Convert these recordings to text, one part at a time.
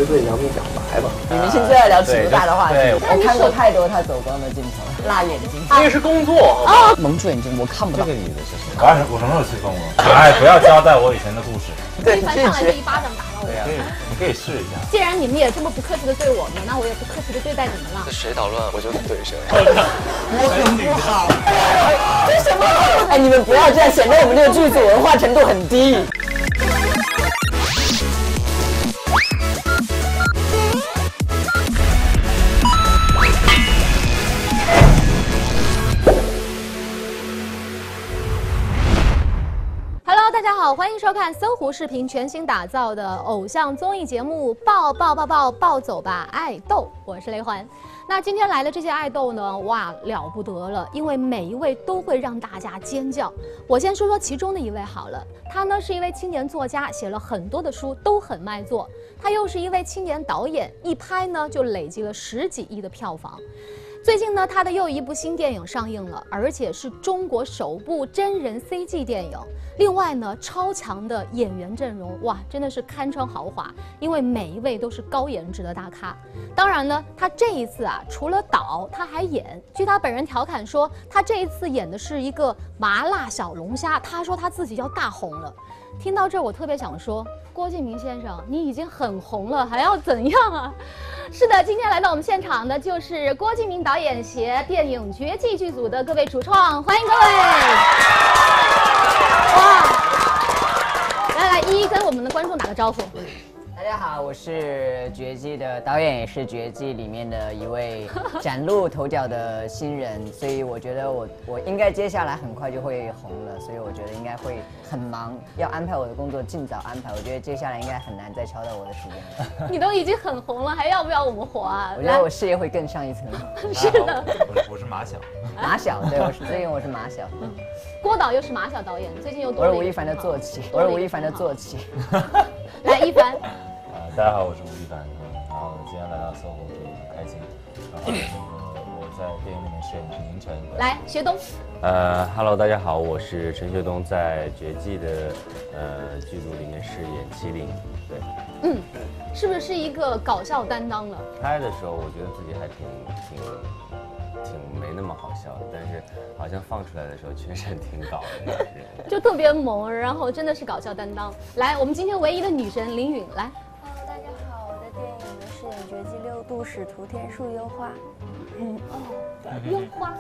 会对梁明表白吧。 你们现在聊尺度大的话题， 对我看过太多他走光的镜头，辣眼睛， 这个是工作啊， 蒙住眼睛，我看不到。 这个女的是谁？我什么时候去疯了？哎，不要交代我以前的故事。 对，一上来就一巴掌打到我。 对呀，你可以试一下。 既然你们也这么不客气的对我们，那我也不客气的对待你们了。 谁捣乱我就怼谁。 我很不好。为什么？哎，你们不要这样，显得我们这个剧组文化程度很低。 大家好，欢迎收看搜狐视频全新打造的偶像综艺节目《暴走吧爱豆》，我是雷环。那今天来的这些爱豆呢，哇，了不得了，因为每一位都会让大家尖叫。我先说说其中的一位好了，他呢是一位青年作家，写了很多的书，都很卖座。他又是一位青年导演，一拍呢就累积了10几亿的票房。最近呢，他的又一部新电影上映了，而且是中国首部真人 CG 电影。另外呢，超强的演员阵容，哇，真的是堪称豪华，因为每一位都是高颜值的大咖。当然呢，他这一次啊，除了导，他还演。据他本人调侃说，他这一次演的是一个麻辣小龙虾，他说他自己要大红了。听到这儿，我特别想说，郭敬明先生，你已经很红了，还要怎样啊？是的，今天来到我们现场的就是郭敬明导演携电影《绝技》剧组的各位主创，欢迎各位！哇，来，一一跟我们的观众打个招呼。 大家好，我是《绝技》的导演，也是《绝技》里面的一位崭露头角的新人，所以我觉得我应该接下来很快就会红了，所以我觉得应该会很忙，要安排我的工作尽早安排。我觉得接下来应该很难再敲到我的时间了。 你都已经很红了，还要不要我们火啊？ 我觉得我事业会更上一层楼。 是的， 我是马小。 马小，对，最近我是马小。 郭导又是马小导演，最近又多了。 我是吴亦凡的坐骑，我是吴亦凡的坐骑。 来，一凡。 大家好，我是吴亦凡，然后今天来到搜狐就很开心。然后我在电影里面饰演的是宁晨。 来，学东。 Hello， 大家好，我是陈学冬，在《绝技》的剧组里面饰演麒麟。对， 是不是一个搞笑担当了？ 拍的时候我觉得自己还挺没那么好笑的，但是好像放出来的时候确实挺搞的， 就特别萌，然后真的是搞笑担当。来，我们今天唯一的女神林允来。 大家好，我在电影里面饰演绝技6度使徒天树幽花。 幽花。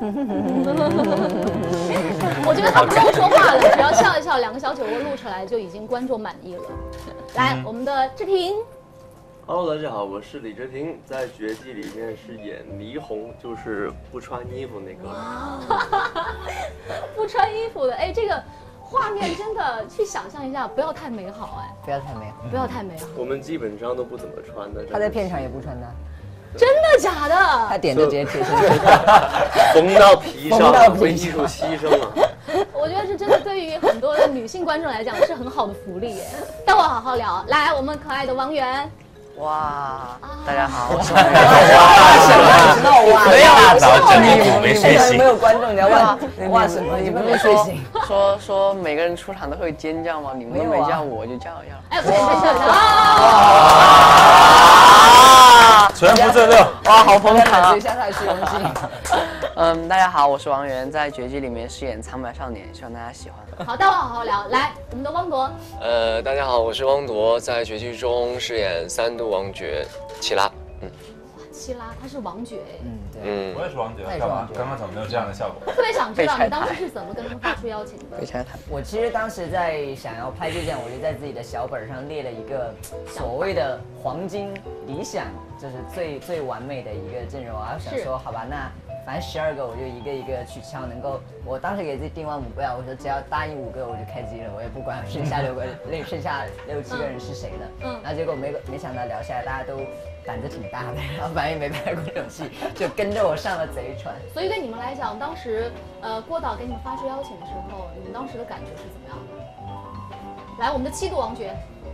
我觉得他不用说话了，只要笑一笑，2个小酒窝露出来就已经观众满意了。来，我们的志平。 Hello， 大家好，我是李哲平，在《绝技》里面是演霓虹，就是不穿衣服那个。 不穿衣服的，哎，这个画面真的去想象一下，不要太美好，哎， 不要太美好， 不要太美好。 我们基本上都不怎么穿的。 他在片场也不穿的。 真的假的？ 他点就直接贴上去， 缝到皮上，为艺术牺牲啊！ 我觉得这真的对于很多的女性观众来讲是很好的福利耶。待会好好聊。来，我们可爱的王源。 哇，大家好，我是没有大早整天没睡醒， 没有观众，你要问哇什么？你们没睡醒？ 说每个人出场都会尖叫吗？你们都没叫，我就叫一下。 哎，不是， 全部最六， 哇，好疯狂啊！ 一下他的虚荣心。 大家好，我是王源，在《绝技》里面饰演苍白少年，希望大家喜欢。 好，待会好好聊。来，我们的汪铎。 大家好，我是汪铎，在《绝技》中饰演3度王爵齐拉。 齐拉他是王爵， 对，我也是王爵，干嘛？刚刚怎么没有这样的效果？ 特别想知道你当时是怎么跟他们发出邀请的？ 被拆台。 我其实当时在想要拍这件，我就在自己的小本上列了一个所谓的黄金理想，就是最完美的一个阵容。然后想说，好吧，那反正12个我就一个一个去敲，能够我当时给自己定完目标，我说只要答应5个我就开机了，我也不管剩下6个，剩下6、7个人是谁了。然后结果没想到聊下来，大家都胆子挺大的，然后反正也没拍过这种戏，就跟着我上了贼船。 所以对你们来讲，当时郭导给你们发出邀请的时候，你们当时的感觉是怎么样的？来，我们的7度王爵。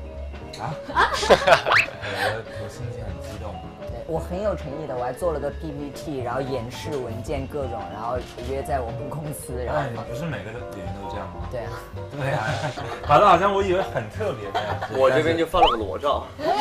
我心情很激动。 对，我很有诚意的，我还做了个 PPT， 然后演示文件各种，然后约在我们公司，然后不是每个演员都这样吗？ 对啊， 对啊，搞得好像我以为很特别的样子。 我这边就放了个裸照。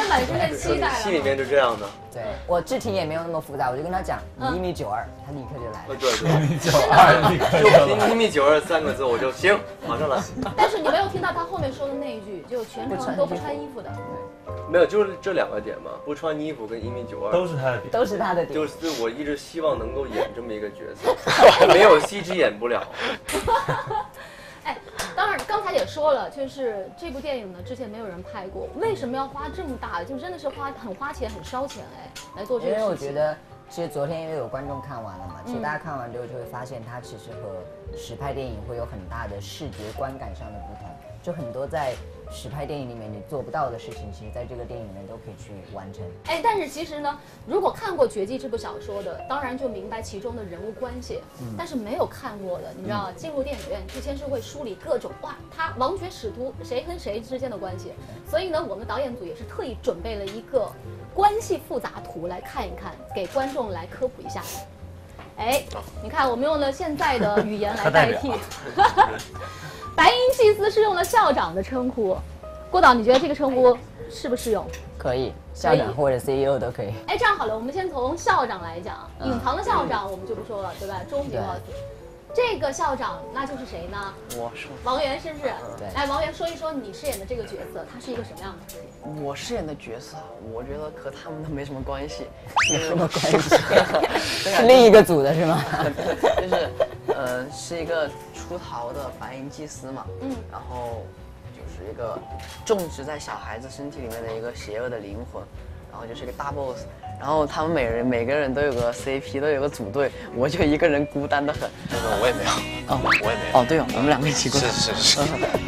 满身的期待了。 戏里面就这样的。 对我肢体也没有那么复杂，我就跟他讲你1.92米，他立刻就来了。 对 1.92米，立刻就来了。 1.92米3个字我就行，马上来。 但是你没有听到他后面说的那一句，就全程都不穿衣服的。 没有，就是这2个点嘛，不穿衣服跟1.92米都是他的点， 都是他的点。 就是我一直希望能够演这么一个角色，没有CG演不了。 哎，当然刚才也说了，就是这部电影呢，之前没有人拍过，为什么要花这么大？就真的是很花钱、很烧钱哎，来做这个事情。 因为我觉得，其实昨天因为有观众看完了嘛，其实大家看完之后就会发现，它其实和实拍电影会有很大的视觉观感上的不同，就很多在实拍电影里面你做不到的事情，其实在这个电影里面都可以去完成。 哎，但是其实呢，如果看过《绝技》这部小说的，当然就明白其中的人物关系。但是没有看过的，你知道，进入电影院之前是会梳理各种他王爵使徒谁跟谁之间的关系。所以呢，我们导演组也是特意准备了一个关系复杂图来看一看，给观众来科普一下。哎，你看，我们用了现在的语言来代替。白银祭司是用了校长的称呼，郭导，你觉得这个称呼适不适用？ 可以，校长或者 CEO 都可以。 哎，这样好了，我们先从校长来讲，隐藏的校长我们就不说了，对吧？终极 boss，这个校长那就是谁呢？ 我说王源是不是？ 对。 哎，王源说一说你饰演的这个角色，他是一个什么样的人？ 我饰演的角色，我觉得和他们都没什么关系， 没什么关系，是另一个组的是吗？ 就是是一个出逃的白银祭司嘛，然后就是一个种植在小孩子身体里面的一个邪恶的灵魂，然后就是一个大 boss， 然后他们每个人都有个 CP， 都有个组队，我就一个人孤单的很。 我也没有，我也没有。 哦，对哦，我们2个一起过。 是。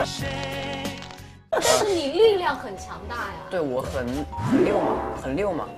但是你力量很强大呀。 对，我很溜嘛。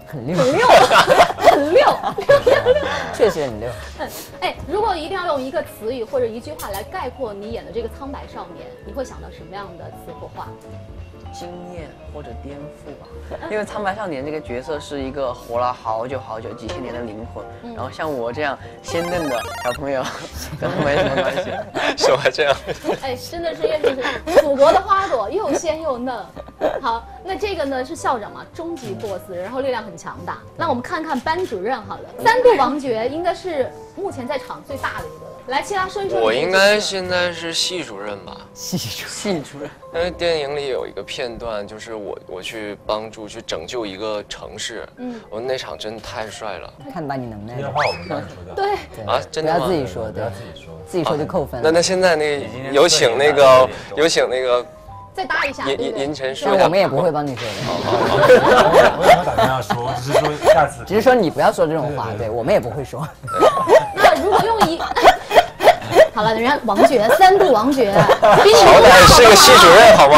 确实很溜。 哎，如果一定要用一个词语或者一句话来概括你演的这个苍白少年，你会想到什么样的词或话？ 经验或者颠覆吧，因为苍白少年这个角色是一个活了好久几千年的灵魂，然后像我这样鲜嫩的小朋友，跟他没什么关系。 什么这样？ 哎，真的是因为就是祖国的花朵，又鲜又嫩。好，那这个呢是校长嘛，终极 boss， 然后力量很强大。那我们看看班主任好了，3度王爵应该是目前在场最大的一个了。来，其他说一说。 我应该现在是系主任吧？ 系主任。 因为电影里有一个片段，就是我去帮助去拯救一个城市，我那场真的太帅了。 看把你能耐。 这些话我们刚才说的。 对啊，真的吗？ 不要自己说， 不要自己说， 自己说就扣分。 那现在那有请那个。 再搭一下， 银尘说， 我们也不会帮你说的。 我也没有打电话说，只是说下次。 只是说你不要说这种话，对我们也不会说。 那如果用一，好了，人家王爵3度王爵，比你好歹是个系主任好吗？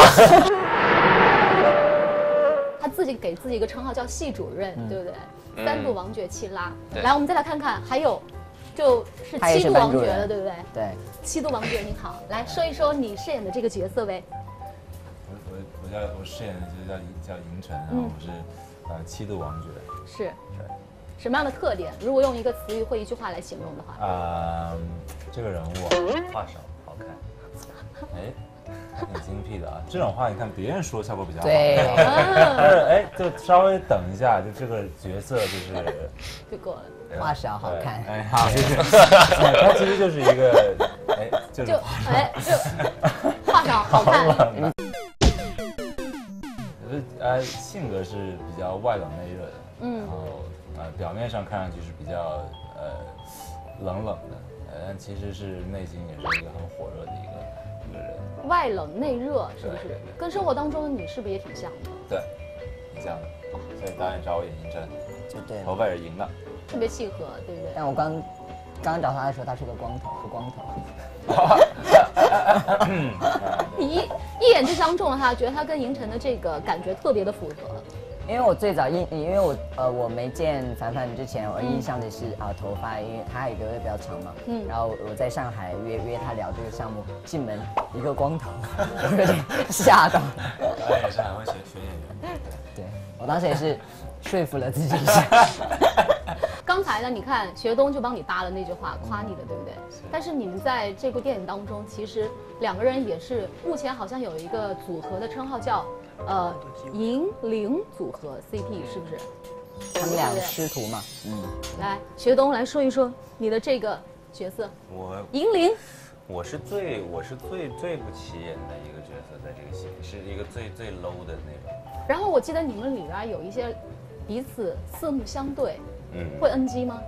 他自己给自己一个称号叫系主任，对不对？3度王爵7拉。来，我们再来看看，还有就是7度王爵了，对不对？ 对。 7度王爵你好，来说一说你饰演的这个角色呗。 我饰演的就是叫银尘，然后我是7度王爵。 是。什么样的特点？如果用一个词语或一句话来形容的话， 这个人物话少，好看，哎，挺精辟的啊。这种话你看别人说效果比较好， 对， 但是哎，就稍微等一下，就这个角色就是就过了。 话少好看， 哎，好，谢谢。他其实就是一个，哎，就话少好看。 性格是比较外冷内热的，然后表面上看上去是比较冷的，但其实是内心也是一个很火热的一个人。 外冷内热是不是？跟生活当中的你是不是也挺像的？ 对，挺像的。所以导演找我演银针， 就对了， 头发也银了， 特别契合，对不对？ 但我刚找他的时候，他是个光头，是光头。 你一眼就相中了他，觉得他跟银尘的这个感觉特别的符合。 因为我最早因为我没见凡凡之前，我印象里是头发，因为他也留的比较长嘛，然后我在上海约他聊这个项目，进门一个光头，我有点吓到。 导演也是很会选演员， 对我当时也是说服了自己一下。 刚才呢，你看学东就帮你搭了那句话，夸你的，对不对？但是你们在这部电影当中，其实2个人也是目前好像有一个组合的称号叫银铃组合 CP 是不是？ 他们俩师徒嘛。 来，学东来说一说你的这个角色。银铃。 我是最不起眼的一个角色，在这个戏里是一个最 low 的那种。 然后我记得你们里边有一些彼此四目相对，会 NG 吗？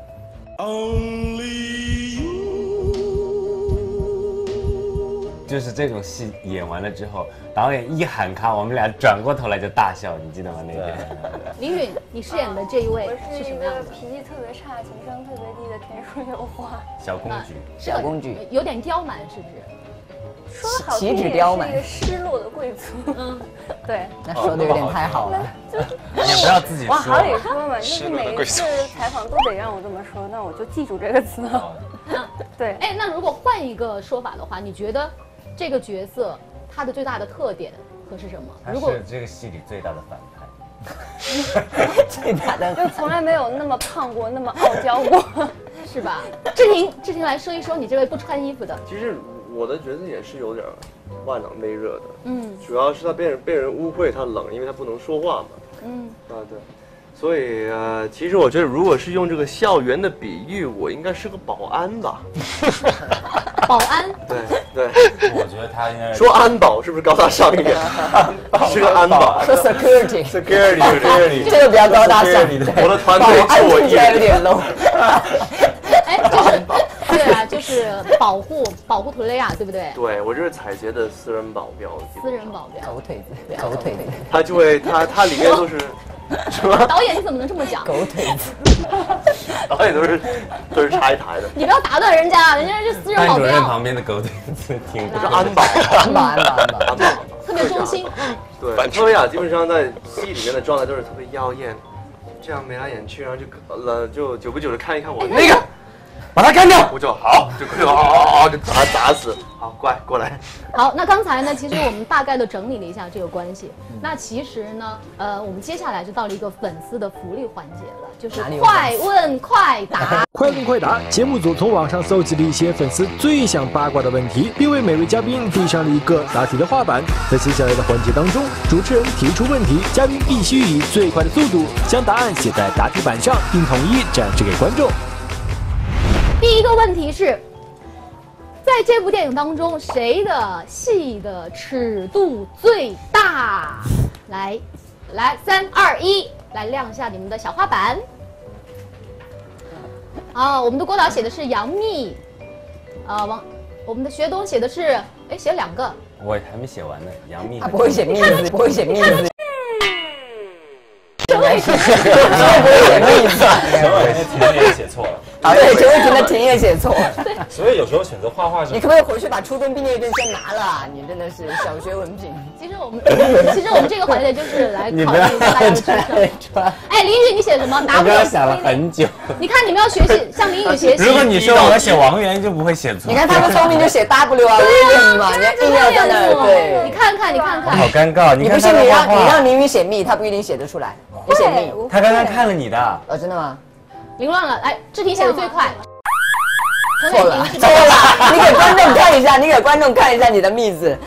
就是这种戏演完了之后，导演一喊卡，我们俩转过头来就大笑，你记得吗？那个。 林允，你饰演的这一位是什么样的？ 脾气特别差、情商特别低的田树有花。 小公举。 小公举。 有点刁蛮，是不是？ 说的好听点，是一个失落的贵族。对。 那说的有点太好了。 也不要自己说。 往好里说嘛，就是每一次采访都得让我这么说，那我就记住这个词了。对。 哎，那如果换一个说法的话，你觉得这个角色他的最大的特点和是什么？ 他是这个戏里最大的反派。 最大的就从来没有那么胖过，那么傲娇过， 是吧？志婷来说一说你这位不穿衣服的。 其实我的角色也是有点外冷内热的，主要是他被人误会他冷，因为他不能说话嘛，对，所以其实我觉得如果是用这个校园的比喻，我应该是个保安吧。 保安？ 对， 我觉得他应该说安保是不是高大上一点？是个安保。 说 security， 这个比较高大上。 我的团队就我一人。 有点 low。 哎，对啊，就是保护图雷亚，对不对？ 对，我就是采洁的私人保镖。 私人保镖。 狗腿子。 他就会他里面都是。什么？ 导演你怎么能这么讲？ 狗腿子， 导演都是拆台的。 你不要打断人家，人家是私人保镖。 班主任旁边的狗腿子挺不是安保， 特别忠心。 对，托维亚基本上在戏里面的状态都是特别妖艳，这样眉来眼去，然后就久不久的看一看我那个。把他干掉，我就好，就就把他打死。好，乖，过来。 好，那刚才呢，其实我们大概的整理了一下这个关系。那其实呢，我们接下来就到了一个粉丝的福利环节了，就是快问快答。 快问快答，节目组从网上搜集了一些粉丝最想八卦的问题，并为每位嘉宾递上了一个答题的画板。在接下来的环节当中，主持人提出问题，嘉宾必须以最快的速度将答案写在答题板上，并统一展示给观众。 第一个问题是，在这部电影当中，谁的戏的尺度最大？来，3、2、1，来亮一下你们的小花板。我们的郭导写的是杨幂，我们的学东写的是，写了2个。 我还没写完呢，杨幂。 他不会写幂字，不会写幂字。 陈伟霆也写错了。 对，陈伟霆的婷也写错了。 所以有时候选择画画是。 你可不可以回去把初中毕业证先拿了？你真的是小学文凭。 其实我们这个环节就是来考虑大家的智商。哎，林宇，你写什么？拿不了。 我想了很久。 你看你们要学习，向林宇学习。 如果你说我写王源，就不会写错。 你看他们聪明就写 W 啊 William 嘛，人家硬要在那儿。对， 你看看。 好尴尬。 你不信你让林宇写幂，他不一定写得出来。你写幂， 他刚刚看了你的。 真的吗？ 凌乱了，来，志婷写的最快。 错了，你给观众看一下，你的幂字。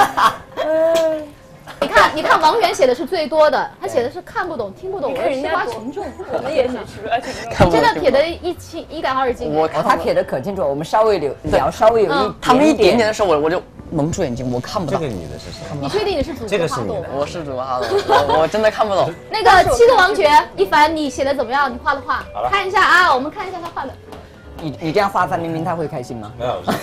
你看王源写的是最多的，他写的是看不懂、听不懂，我吃瓜群众。 我们也写吃瓜群众。 你真的撇得一干二净。 他撇得可清楚，我们稍微聊稍微有一， 他们一点点的时候，我就蒙住眼睛，我看不到。 这个女的是谁？ 你确定你是主播哈豆？ 我是主播哈豆，我真的看不懂。 那个7个王爵，一凡你写的怎么样？你画的画，看一下啊，我们看一下他画的。 你这样画范冰冰，他会开心吗？ 没有。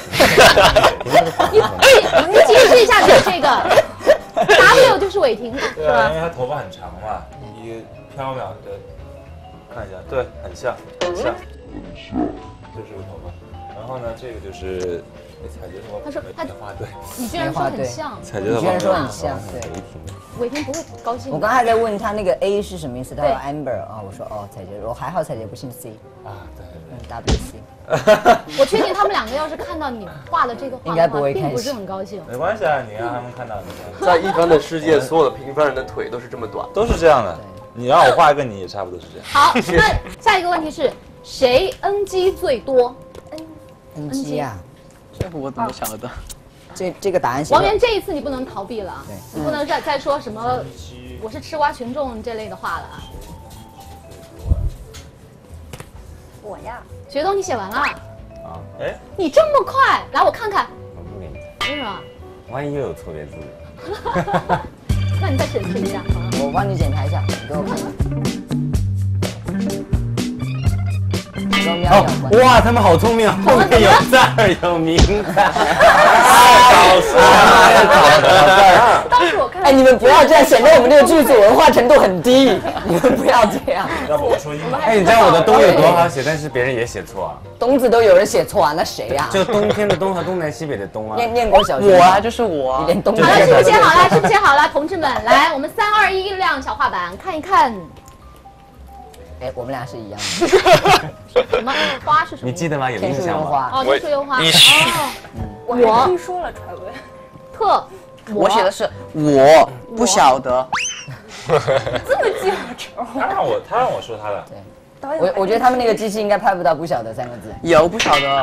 你解释一下这个 W 就是伟霆， 对啊，因为他头发很长嘛，一飘渺的，看一下，对，很像，就是个头发。然后呢，这个就是采洁说， 他说他画对， 你居然说很像， 采洁的居然说很像，对。 伟霆不会高兴。 我刚才在问他那个 A 是什么意思，他说 Amber 啊，我说采洁，我还好采洁不姓 C 啊，对 ，WC。 我确定他们2个要是看到你画的这个画， 应该不会并不是很高兴。 没关系啊，你让他们看到你。 在一般的世界，所有的平凡人的腿都是这么短， 都是这样的。你让我画一个，你也差不多是这样。 好，那下一个问题是谁 NG 最多 ？NG 啊， 这我怎么晓得？ 这个答案。 王源这一次你不能逃避了，你不能再说什么我是吃瓜群众这类的话了啊。 我呀， 学东你写完了？ 啊， 哎， 你这么快，来我看看。 我不给你， 为什么？ 万一又有错别字。 那你再审视一下。 我帮你检查一下，你给我看看。 哦，哇，他们好聪明，后面有字儿有名字， 好帅！当时我看， 哎，你们不要这样，显得我们这个剧组文化程度很低。你们不要这样。 要不我说英文？ 哎，你知道我的冬有多好写，但是别人也写错啊。 冬字都有人写错啊，那谁呀？ 就冬天的冬和东南西北的东啊。 念过小学。 我啊，就是我。 你连冬。 好了，是不是写好了？是不是写好了？同志们，来，我们3、2、1亮小画板，看一看。 哎，我们俩是一样的。 什么花是什么？ 你记得吗？有印象吗？ 哦，天树幽花。哦， 我还听说了传闻。 特， 我写的是我不晓得。 这么记仇？ 他让我说他的。 对。我觉得他们那个机器应该拍不到“不晓得”3个字。 有不晓得。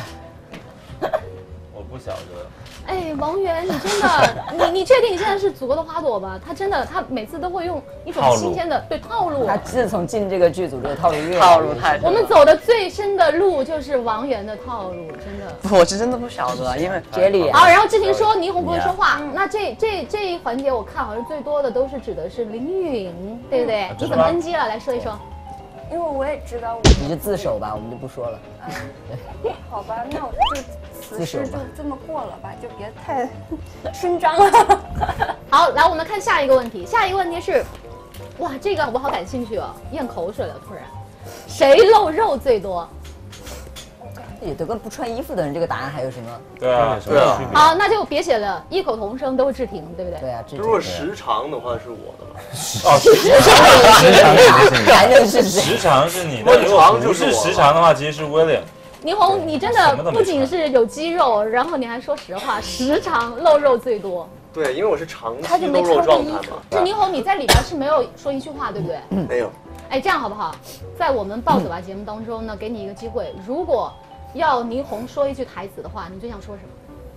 我不晓得。 哎，王源，你真的，你确定你现在是祖国的花朵吗？他真的，他每次都会用一种新鲜的套路。 他自从进这个剧组，这个套路越套路太。 我们走的最深的路就是王源的套路，真的。 我是真的不晓得，因为接力。 好，然后志婷说霓虹不会说话，那这一环节我看好像最多的都是指的是林允，对不对？你怎么 NG 了？来说一说。 因为我也知道你就自首吧，我们就不说了。 好吧，那我就此事就这么过了吧，就别太声张了。 好，来我们看下一个问题。下一个问题是，哇，这个我好感兴趣哦，咽口水了，突然。谁露肉最多？ 也都跟不穿衣服的人，这个答案还有什么？ 对啊， 对啊。 好，那就别写了，异口同声都是志婷，对不对？ 对啊， 如果时长的话是我的吧？ 哦， 时长还能是谁？ 时长是你的，如果不是时长的话，其实是 William。 霓虹，你真的不仅是有肌肉，然后你还说实话，时长露肉最多。 对，因为我是长期露肉状态嘛。 是霓虹，你在里边是没有说一句话，对不对？ 没有。 哎，这样好不好？在我们暴走吧节目当中呢，给你一个机会，如果要霓虹说一句台词的话，你最想说什么？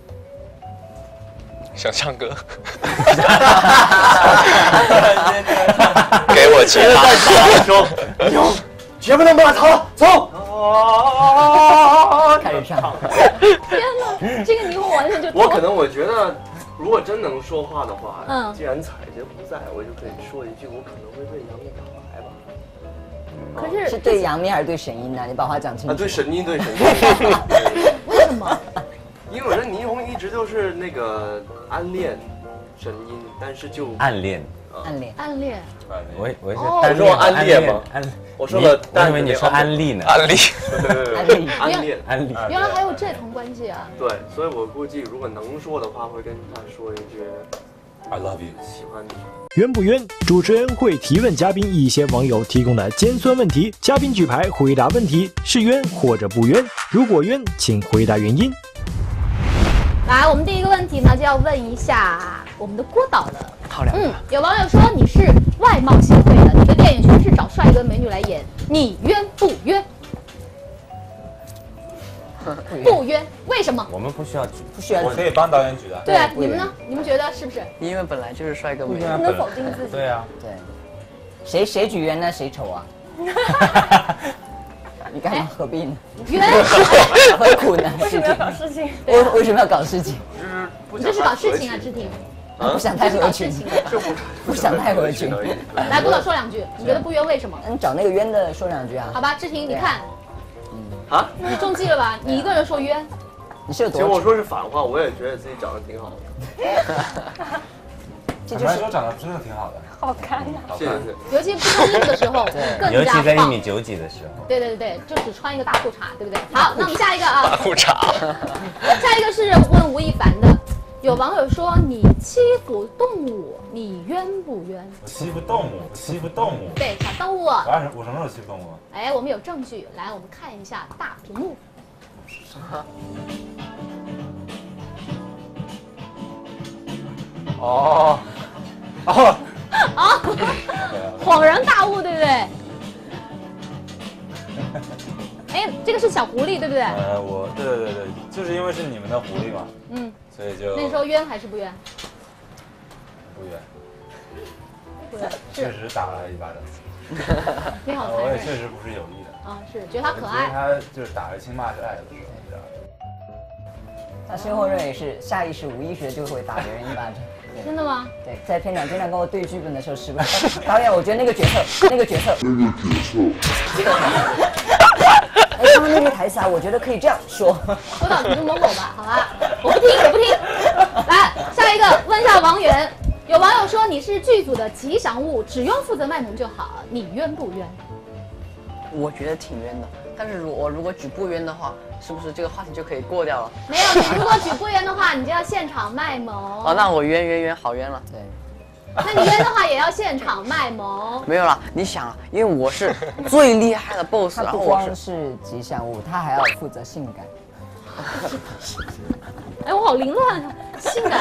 想唱歌。给我吉他。 说，有，绝不能把他走。 开始唱。 天哪，这个霓虹完全就…… 我觉得，如果真能说话的话，既然彩姐不在，我就可以说一句，我可能会为杨幂表白吧。 可是是对杨幂还是对沈音呢？你把话讲清楚。 对沈音，对沈音。 为什么？ 因为我觉得霓虹一直都是那个暗恋沈音，但是就暗恋。 暗恋。 我是单说暗恋吗？我说了， 我以为你说安利呢。 安利。 安利。 原来还有这层关系啊！ 对，所以我估计如果能说的话，会跟他说一句 I love you， 喜欢你。 冤不冤？主持人会提问嘉宾一些网友提供的尖酸问题，嘉宾举牌回答问题，是冤或者不冤？如果冤，请回答原因。 来，我们第一个问题呢，就要问一下我们的郭导了。 好了。 有网友说你是外貌协会的，你的电影全是找帅哥美女来演，你冤不冤？不冤，为什么？ 我们不需要举， 不需要。 我可以帮导演举的。 对啊，你们呢？你们觉得是不是？ 因为本来就是帅哥美女， 不能否定自己。 对啊。 对。谁举冤呢？谁丑啊？你干嘛何必呢？ 冤， 何苦呢？ 为什么要搞事情？ 为什么要搞事情？ 你这是搞事情啊，志婷。 不想太合群，不想太合群。 来，郭导说两句，你觉得不冤为什么？ 你找那个冤的说两句啊。 好吧，志婷，你看， 啊， 你中计了吧？你一个人说冤， 你是有多？ 其实我说是反话，我也觉得自己长得挺好的。 这就是说长得真的挺好的， 好看呀！ 谢谢。 尤其不穿衣服的时候，更加尤其在1.9米几的时候。 对，就只穿一个大裤衩，对不对？好，那我们下一个啊。 大裤衩。 下一个是问吴亦凡的。有网友说你欺负动物，你冤不冤？ 我欺负动物，欺负动物。 对，小动物。 我什么时候欺负动物？ 哎，我们有证据，来，我们看一下大屏幕。 哦， 恍然大悟，对不对？哎，这个是小狐狸，对不对？ 对，就是因为是你们的狐狸嘛， 所以就那时候冤还是不冤？ 不冤， 不冤， 确实打了一巴掌。 你好残我也忍。 确实不是有意的。 啊，是觉得他可爱。 他就是打着亲骂着爱的时候，你知道。 他身后人也是下意识、无意识的就会打别人一巴掌。 真的吗？ 对，在片场经常跟我对剧本的时候，是不是？导演，我觉得那个角色，哎，刚刚那句台词啊，我觉得可以这样说。 说到你就某某吧，好吧，我不听。来，下一个问一下王源，有网友说你是剧组的吉祥物，只用负责卖萌就好，你冤不冤？ 我觉得挺冤的，但是我如果举不冤的话，是不是这个话题就可以过掉了？ 没有，你如果举不冤的话，你就要现场卖萌。 哦，那我冤，好冤了。 对。 那你冤的话也要现场卖萌。 没有啦，你想啊，因为我是最厉害的 boss， 他不光是吉祥物，他还要负责性感。 哎，我好凌乱啊，性感。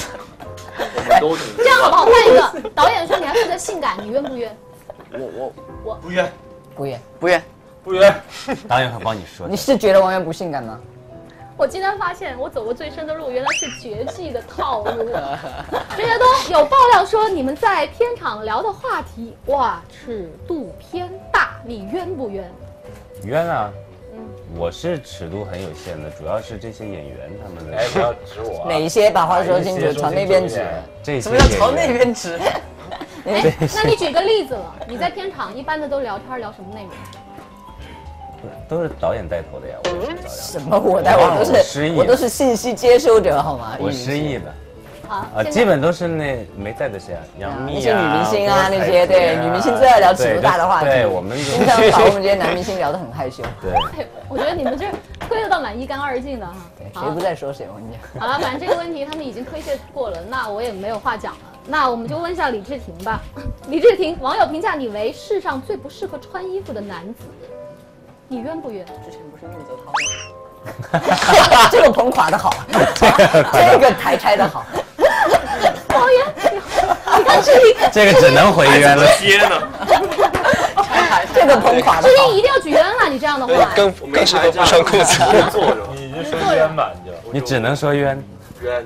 这样好不好？换一个，导演说你要负责性感，你冤不冤？ 我不冤， 不冤。 导演会帮你说。 你是觉得王源不性感吗？ 我今天发现我走过最深的路，原来是绝技的套路。陈学冬有爆料说你们在片场聊的话题，哇，尺度偏大，你冤不冤？ 冤啊！我是尺度很有限的，主要是这些演员他们的。 哎，不要指我。 哪一些？把话说清楚，朝那边指。 这些什么叫朝那边指？ 哎，那你举个例子了，你在片场一般的都聊天聊什么内容？ 都是导演带头的呀，我是导演。 什么我带我都是信息接收者好吗？ 我失忆的。 好， 基本都是那没在的谁啊，杨幂啊， 那些女明星啊，那些对女明星最爱聊尺度大的话题。 对，我们经常把我们这些男明星聊得很害羞。 对， 我觉得你们这推得到满一干二净的哈。 对，谁不在说谁，我跟你讲。 好了，反正这个问题他们已经推卸过了，那我也没有话讲了。那我们就问一下李治廷吧。李治廷，网友评价你为世上最不适合穿衣服的男子，你冤不冤？ 之前不是宁泽涛吗？ 这个捧垮的好，这个台拆的好。 导演，你看志玲， 这个只能回冤了。 天哪！ 这个捧垮的志玲一定要举冤了，你这样的话， 更适合不穿裤子。 你就说冤吧， 你只能说冤。 冤。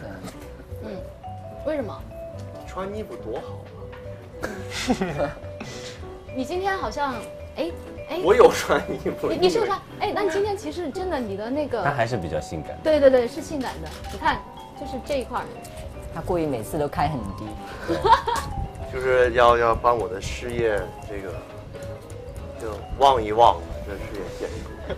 为什么？ 穿衣服多好啊！ 你今天好像，哎， 我有穿衣服。 你是不是？哎，那你今天其实真的你的那个， 他还是比较性感。 对对对，是性感的。你看，就是这一块。 他故意每次都开很低， 就是要帮我的事业这个就望一望，这事业线。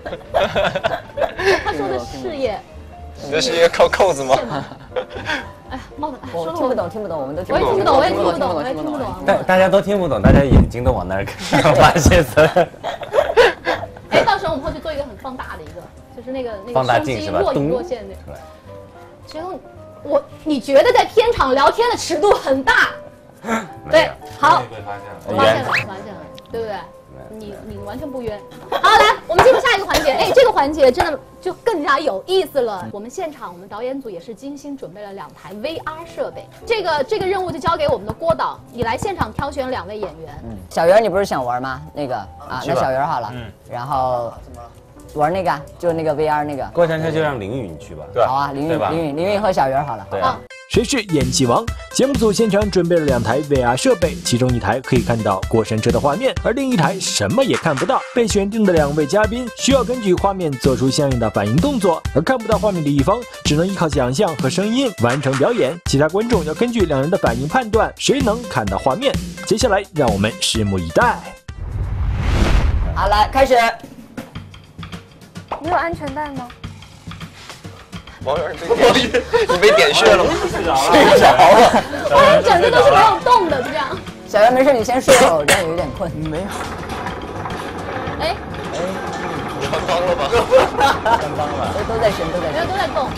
他说的事业， 你的事业靠扣子吗？ 哎呀，帽子， 我听不懂，听不懂，我们都听不懂。我也听不懂，我也听不懂，我也听不懂。 大家都听不懂，大家眼睛都往那儿看，发现色。 哎，到时候我们会去做一个很放大的一个，就是那个放大镜是吧？ 若隐若现的。其实你觉得在片场聊天的尺度很大？对，好，发现了，对不对？你完全不冤。好，来，我们进入下一个环节。哎，这个环节真的就更加有意思了。我们现场，我们导演组也是精心准备了2台 VR 设备。这个任务就交给我们的郭导，你来现场挑选2位演员。 小圆，你不是想玩吗？那个啊，那小圆好了。然后玩那个，就那个 VR 那个。 过山车就让凌云去吧。 对， 好啊，凌云和小圆好了。 对啊。 谁是演技王？节目组现场准备了2台 VR 设备，其中1台可以看到过山车的画面，而另1台什么也看不到。被选定的2位嘉宾需要根据画面做出相应的反应动作，而看不到画面的一方只能依靠想象和声音完成表演。其他观众要根据2人的反应判断谁能看到画面。接下来让我们拭目以待。 好，来开始。 你有安全带吗？ 王源，你被点穴了吗？ 睡着了。 王源整个都是没有动的，就这样。 小圆没事，你先睡会儿，我这样有点困。 没有。 哎， 穿帮了吧？ 穿帮了。都在伸， 没有都在动。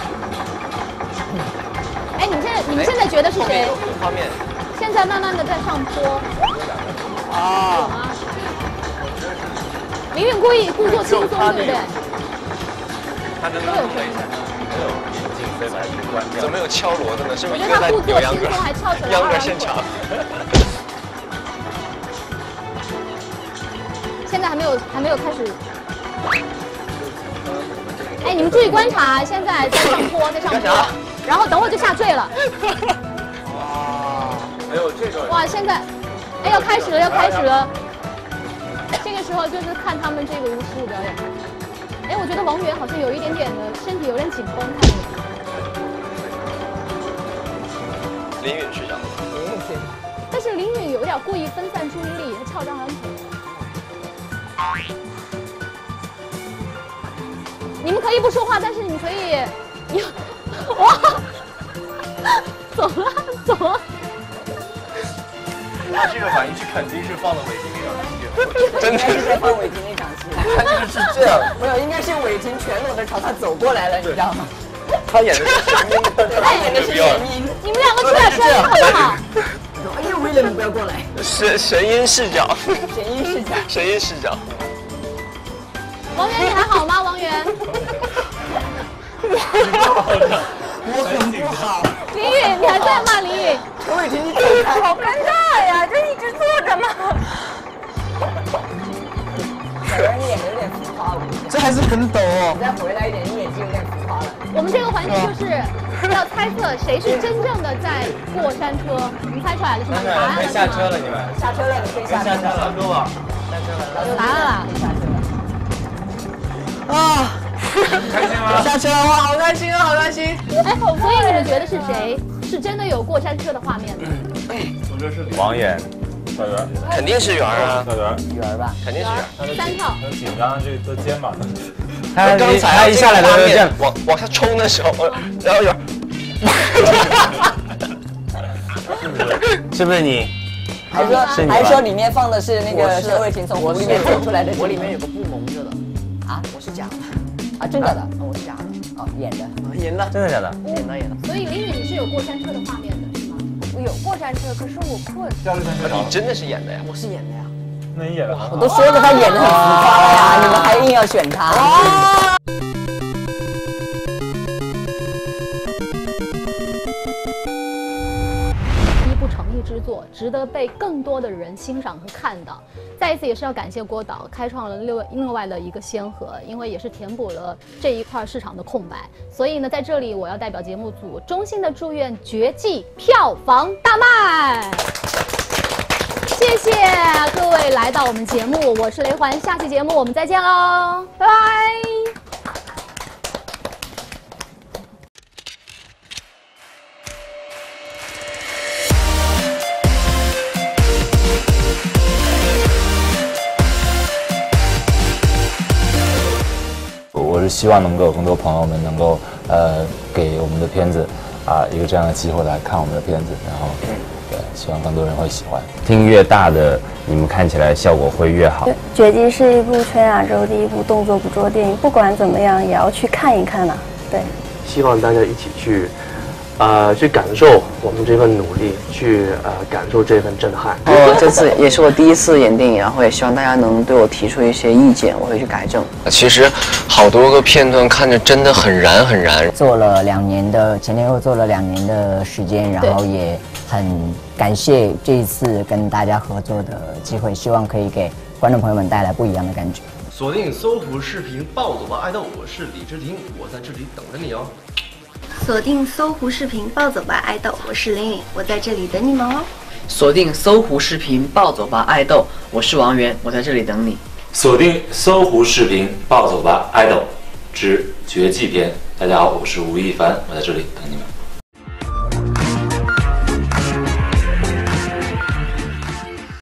哎，你们现在觉得是谁？ 画面。 现在慢慢的在上坡。啊。凌云故作轻松，对不对？ 他真的有声音。怎么有敲锣的呢？是不是因为在有秧歌？ 秧歌现场。 现在还没有开始。哎，你们注意观察，现在在上坡，在上坡。 然后等会就下坠了。 哇，还有这个哇，现在，哎，要开始了，要开始了。这个时候就是看他们这个巫术表演。哎，我觉得王源好像有一点点的身体有点紧绷，看着。 林允视角。 但是林允有点故意分散注意力，他翘张两腿。你们可以不说话，但是你可以，哇，走了走了。 他这个反应是肯定是放了韦霆那场戏， 真的是在放韦霆那场戏。 他这个是这样， 没有，应该是韦霆全裸的朝他走过来了，你知道吗？ 他演的是神音， 他演的是神音。 你们两个出点声音好不好？ 哎呀，威廉，你不要过来。 神音视角。 神音视角。 神音视角。 王源，你还好吗？王源。 我很不好。 林允，你还在吗？林允。 陈伟霆，你走开。 好尴尬呀，就一直坐着嘛。 小人，你演的有点浮夸了。 这还是很陡哦。 你再回来一点，你演技有点浮夸了。 我们这个环节就是要猜测谁是真正的在过山车。你们猜出来了是吗？答案了是吗？ 下车了，你们下车了，你可以下车了。 下车吧， 下车了， 有答案了。 下车了。 啊， 开心吗？ 下车了，哇，好开心啊，好开心！ 哎，所以你们觉得是谁是真的有过山车的画面呢？ 我觉得是王源， 小圆， 肯定是圆啊， 小圆， 女儿吧， 肯定是圆。 三套。 他紧张，这都肩膀都。 他刚才他一下来的就这样， 往下冲的时候，然后有。 是不是你？ 还说里面放的是那个陈伟霆从湖里面走出来的， 我里面有个不蒙着的啊， 我是假的啊，真的的， 我是假的， 哦，演的。 演的， 真的假的？ 演的。 所以林允你是有过山车的画面的是吗？ 我有过山车，可是我困。 你真的是演的呀？ 我是演的呀。 那你演的很好。 我都说了他演的很浮夸了呀，你们还硬要选他。 之作值得被更多的人欣赏和看到。再一次也是要感谢郭导开创了另外的一个先河，因为也是填补了这一块市场的空白。所以呢，在这里我要代表节目组衷心的祝愿《绝技》票房大卖。谢谢各位来到我们节目，我是雷环，下期节目我们再见喽，拜拜。 我是希望能够有更多朋友们能够给我们的片子一个这样的机会来看我们的片子，然后对，希望更多人会喜欢。 厅越大的，你们看起来效果会越好。 绝技是一部全亚洲第一部动作捕捉电影，不管怎么样也要去看一看呐。对， 希望大家一起去感受我们这份努力，去感受这份震撼。 这次也是我第一次演电影，然后也希望大家能对我提出一些意见，我会去改正。 其实好多个片段看着真的很燃很燃。 做了2年的，前后做了2年的时间，然后也很感谢这一次跟大家合作的机会，希望可以给观众朋友们带来不一样的感觉。 锁定搜狐视频，暴走吧爱豆，我是李治廷，我在这里等着你哦。 锁定搜狐视频，暴走吧爱豆，我是林允，我在这里等你们哦。 锁定搜狐视频，暴走吧爱豆，我是王源，我在这里等你。 锁定搜狐视频，暴走吧爱豆之绝技篇。大家好，我是吴亦凡，我在这里等你们。